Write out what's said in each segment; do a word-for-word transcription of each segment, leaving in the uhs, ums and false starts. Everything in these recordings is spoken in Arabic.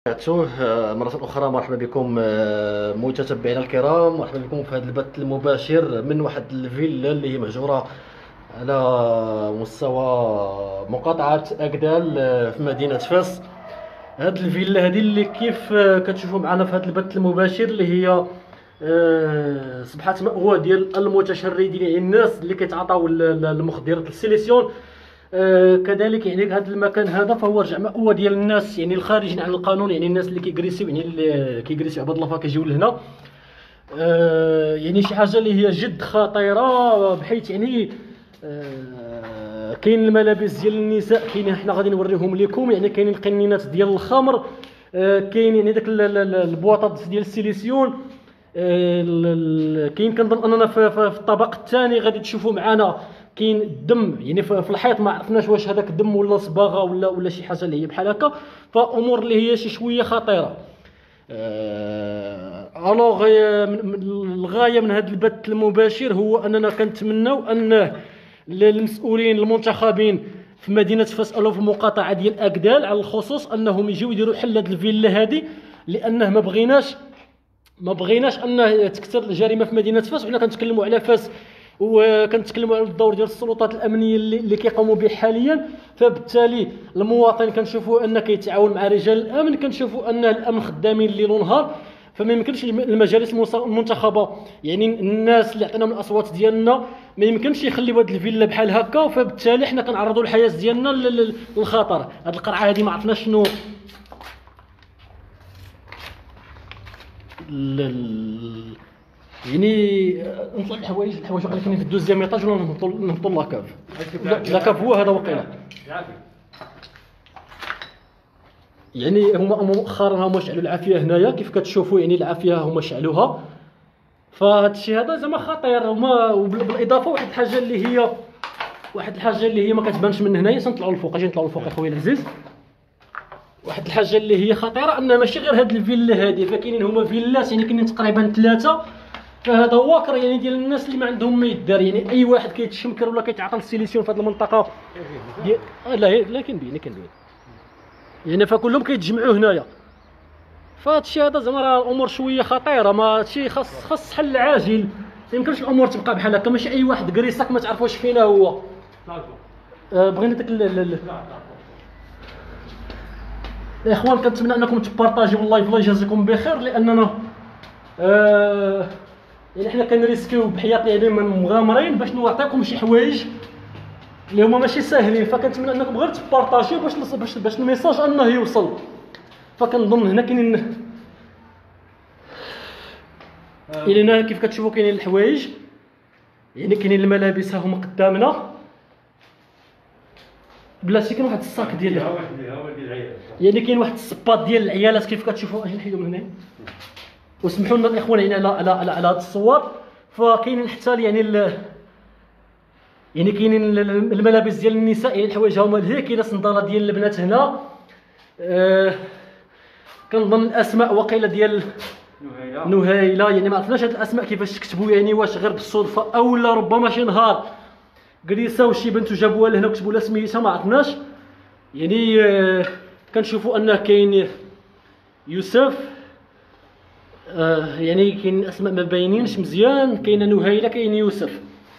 توه مرة أخرى. مرحبا بكم متتبعينا الكرام، مرحبا بكم في هذا البث المباشر من واحد الفيلا اللي هي مهجورة على مستوى مقاطعة أكدال في مدينة فاس. هاد الفيلا هذه اللي كيف كتشوفوا معنا في هذا البث المباشر اللي هي صبحت مأوى ديال المتشردين، يعني الناس اللي كيتعاطاو المخدرات السيليسيون. آه كذلك يعني هذا المكان هذا فهو رجع مأوى ديال الناس يعني الخارجين عن القانون، يعني الناس اللي كيجريسيو يعني اللي كيجريسيو عباد الله فكيجيو لهنا. آه يعني شي حاجه اللي هي جد خطيره، بحيث يعني آه كاين الملابس ديال النساء كاين، حنا غادي نوريهم لكم، يعني كاينين القنينات ديال الخمر، آه كاين يعني داك البواطات ديال السيليسيون. آه كاين كنظن اننا في, في الطبق الثاني غادي تشوفوا معنا كاين الدم يعني في الحيط، ما عرفناش واش هذاك الدم ولا صباغه ولا ولا شي حاجه اللي هي بحال هكا، فامور اللي هي شي شويه خطيره. أه الوغ الغايه من هذا البث المباشر هو اننا كنتمناو ان المسؤولين المنتخبين في مدينه فاس او في مقاطعه ديال اكدال على الخصوص انهم يجيو يديروا حل هذه الفيلا هذه، لانه ما بغيناش ما بغيناش ان تكثر الجريمه في مدينه فاس. وحنا كنتكلموا على فاس وكنتكلموا على الدور ديال السلطات الامنيه اللي, اللي كيقوموا به حاليا، فبالتالي المواطن كنشوفوا ان كيتعاون مع رجال الامن، كنشوفوا ان الامن خدامين ليل ونهار، فما يمكنش المجالس المنتخبه يعني الناس اللي عطيناهم الاصوات ديالنا ما يمكنش يخليوا هذه الفيلا بحال هكا، فبالتالي حنا كنعرضوا الحياه ديالنا للخطر. هذه القرعه هذه ما عرفناش شنو يعني نطلع الحوايج الحوايج اللي كاينين في الدوزيام ايطاج ولا نهبطوا نهبطوا لاكاف. لاكاف هو هذا وقيله، يعني هما مؤخرا هما شعلوا العافيه هنايا كيف كتشوفوا، يعني العافيه هما شعلوها، فهذا الشيء هذا زعما خطير. هما بالاضافه واحد الحاجه اللي هي واحد الحاجه اللي هي ما كتبانش من هنايا، سنطلعوا الفوق، اجي نطلعوا الفوق اخويا العزيز. واحد الحاجه اللي هي خطيره ان ماشي غير هاد الفيلا هذه، فكاينين هما فيلات يعني كاينين تقريبا ثلاثه، فهذا واكر يعني ديال الناس اللي ما عندهم ما يدار، يعني اي واحد كيتشمكر ولا كيتعاطى السيليسيون في هذه المنطقه ديال لا لا كنبين كنبين يعني فكلهم كيتجمعوا هنايا. فهذا الشيء هذا زعما راه الامور شويه خطيره، ما هادشي خاص خاص حل عاجل، ما يمكنش الامور تبقى بحال هكا. ماشي اي واحد قريصك ما تعرفوش فينا هو. آه بغينا داك الاخوان كنتمنى انكم تبارطاجيو اللايف، الله يجازيكم بخير، لاننا آه يعني حنا كنريسكيو بحياتنا يعني من مغامرين باش نعطيكم شي حوايج اللي هما ماشي ساهلين، فكنتمنى انكم غير تبارطاجيو باش باش باش الميساج انه يوصل. فكنظن هنا كاينين الى هنا كيف كتشوفوا كاينين الحوايج، يعني كاينين الملابس ها هما قدامنا، بلاتي كاين واحد الصاك ديال يعني كاين واحد الصباط ديال العيالات كيف كتشوفوا. اجي نحيدو من هنا وسمحوا لنا الاخوان يعني على على على, على هاد الصور. فكاينين حتى يعني ال... يعني كاينين الملابس ديال النساء، يعني الحوايج هما لهي، كاينه صنداله ديال البنات هنا. آه كنظن الاسماء وقيله ديال نهيله نهيله يعني ما عرفناش هاد الاسماء كيفاش تكتبوا، يعني واش غير بالصدفه او لا ربما شي نهار جريساو شي بنت وجابوها لهنا وكتبوا لها سميتها ما عرفناش. يعني آه كنشوفوا انه كاين يوسف، آه يعني كاين اسماء ما باينينش مزيان، كاينه نهيله كاين يوسف.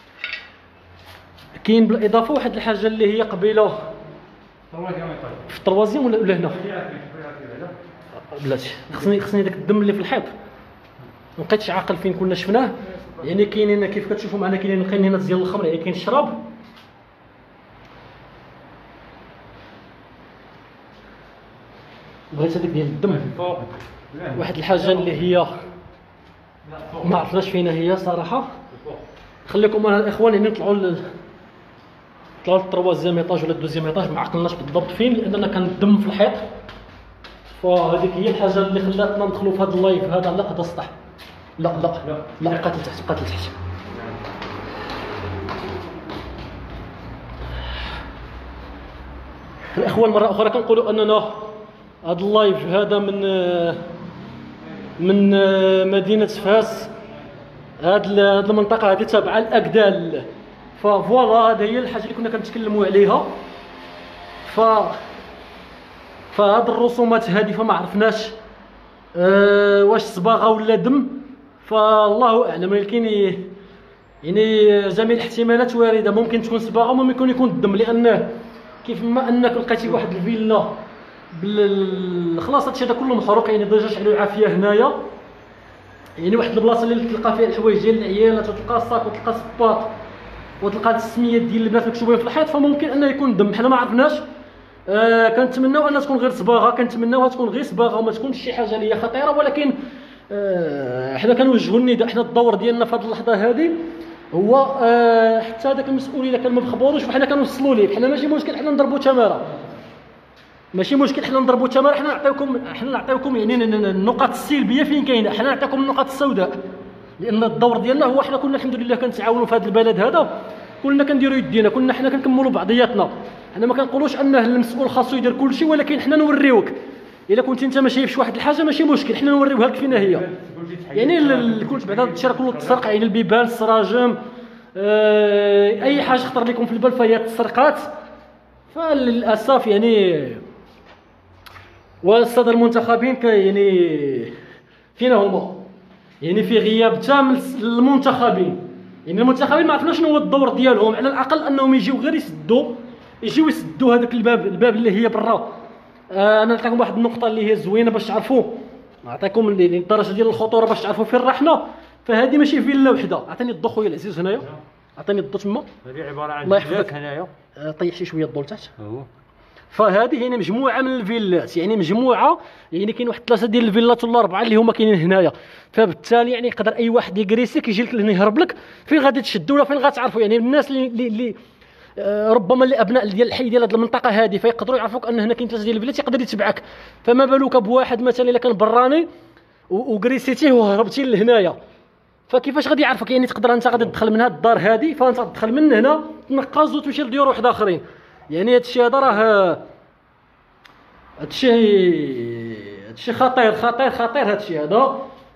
كاين بالاضافه واحد الحاجه اللي هي قبيله في الطروازيام ولا ولا هنا بلاتي، خصني خصني داك الدم اللي في الحيط ما بقيتش عاقل فين كنا شفناه. يعني كاينين كيف كتشوفوا معنا كاينين القنينات ديال الخمر، يعني كاين الشراب. بغيت هذيك ديال الدم. واحد الحاجه اللي هي ما عرفناش فينا هي صراحه. خليكم انا الاخوان يعني نطلعوا ل طلعوا للتروازيام ايطاج ولا الدوزيام ايطاج، ما عقلناش بالضبط فين لاننا كان الدم في الحيط. فهذيك هي الحاجه اللي خلاتنا ندخلوا في هذا اللايف هذا. لا هذا السطح، لا لا لا بقات لتحت بقات لتحت. الاخوان مره اخرى كنقولوا اننا هذا اللايف هذا من من مدينه فاس، هذه المنطقه هذه تابعه لاكدال. فوالا هذه هي الحاجه اللي كنا كنتكلموا عليها. ف فهاد الرسومات هذه فما عرفناش أه واش صباغه ولا دم، فالله اعلم. ولكن يعني جميع الاحتمالات وارده، ممكن تكون صباغه وممكن يكون الدم، لانه كيف ما انك لقيتي واحد الفيلا بال خلاص هادشي هذا كله محروق، يعني ديجا شعلوا عافيه هنايا، يعني واحد البلاصه اللي تلقى فيها الحوايج ديال العيالات وتلقى الصاك وتلقى الصباط وتلقى السميات ديال البنات مكتوبين في الحيط، فممكن انه يكون دم، حنا ما عرفناش. آه كنتمناو انها تكون غير صباغه، كنتمناوها تكون غير صباغه وما تكونش شي حاجه اللي هي خطيره، ولكن آه حنا كنوجهوا النداء، حنا الدور ديالنا في هذه اللحظه هذه هو آه حتى هذاك المسؤول الا كان ما مخبروش فحنا كنوصلوا ليه، حنا ماشي مشكل حنا نضربوا تماره، ماشي مشكل حنا نضربوا تماره، حنا نعطيوكم حنا نعطيوكم يعني النقاط السلبيه فين كاينه، حنا نعطيكم النقاط السوداء، لان الدور ديالنا هو حنا كنا الحمد لله كنتعاونوا في هذا البلد هذا، كنا كنديروا يدينا، كنا حنا كنكملوا بعضياتنا، حنا ما كنقولوش انه المسؤول خاصو يدير كل شيء، ولكن حنا نوريوك الا كنت انت ما شايفش واحد الحاجه ماشي مشكل، حنا نوريوها لك فينا هي، يعني كنت بعدا الشارع كله تسرق، يعني البيبان السراجم آه اي حاجه خطر لكم في البال فهي تسرقات، فللاسف يعني والساده المنتخبين يعني فينا هما، يعني في غياب تام المنتخبين، يعني المنتخبين ما عرفناش شنو هو الدور ديالهم، على الاقل انهم يجيو غير يسدوا يجيو يسدوا هذاك الباب الباب اللي هي برا. آه انا نعطيكم واحد النقطه اللي هي زوينه باش تعرفوا، نعطيكم الدرجه ديال الخطوره باش تعرفوا فين رحنا، فهذه ماشي فيلا وحده، عطيني الضو خويا العزيز هنايا، عطيني الضو تما، هذه عباره عن الله يحفظك هنايا، آه طيح شي شويه الضو لتحت. اهو فهذه هنا مجموعه من الفيلات، يعني مجموعه، يعني كاين واحد ثلاثه ديال الفيلات ولا اربعه اللي هما كاينين هنايا، فبالتالي يعني يقدر اي واحد يكريسيك يجي لك لهنا يهرب لك، فين غادي تشدوا ولا فين غتعرفوا، يعني الناس اللي اللي آه ربما اللي ابناء ديال الحي ديال هذه المنطقه هذه فيقدروا يعرفوك ان هنا كاين ثلاثه ديال الفيلات يقدر يتبعك، فما بالك بواحد مثلا الا كان براني وكريسيتيه وهربتي لهنايا، فكيفاش غادي يعرفك؟ يعني تقدر انت غادي تدخل من هذه الدار هذه، فانت تدخل من هنا تنقز وتمشي لديور واحد اخرين، يعني هذا الشيء هذا راه هادشي هادشي خطير خطير خطير هادشي هذا،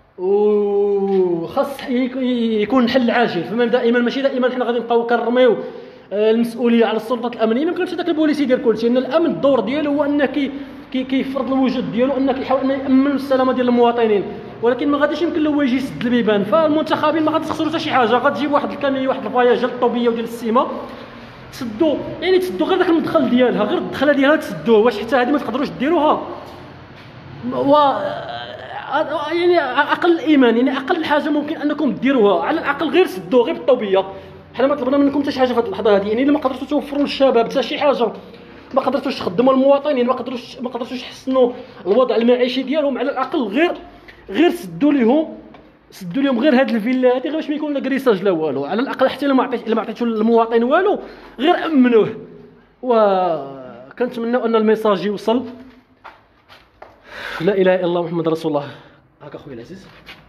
وخاص يكون حل عاجل، فما دائما ماشي دائما حنا غادي نبقاو كنرميو المسؤوليه على السلطات الامنيه، ما يمكنش هذاك البوليس يدير كلشي، ان الامن الدور ديالو هو انه كي كيفرض الوجود ديالو، انه كيحاول انه يامن السلامه ديال المواطنين، ولكن ما غاديش يمكن له هو يجي يسد البيبان، فالمنتخبين ما غاديش يخسروا حتى شي حاجه، غتجيب واحد الكاميو واحد الفياج ديال الطوبيه وديال السيما تسدوا، يعني تسدوا غير داك المدخل ديالها، غير الدخله ديالها تسدوه، واش حتى هذه ما تقدروش ديروها؟ و يعني اقل الايمان، يعني اقل حاجه ممكن انكم ديروها، على الاقل غير سدوه غير بالطوبيه، حنا ما طلبنا منكم حتى شي حاجه في هذه اللحظه هذه، يعني الا ما قدرتوا توفروا للشباب حتى شي حاجه، ما قدرتوش تخدموا المواطنين، ما قدرتوش ما قدرتوش تحسنوا الوضع المعيشي ديالهم، على الاقل غير غير سدوا لهم سدوا لهم غير هذه الفيلا هذه، غير باش ما يكون لا كريساج لا والو، على الاقل حتى الا ما عطيت الا ما عطيتو للمواطن والو غير امنوه، وكنتمنوا ان الميساج يوصل. لا اله الا الله محمد رسول الله. هاك اخويا العزيز.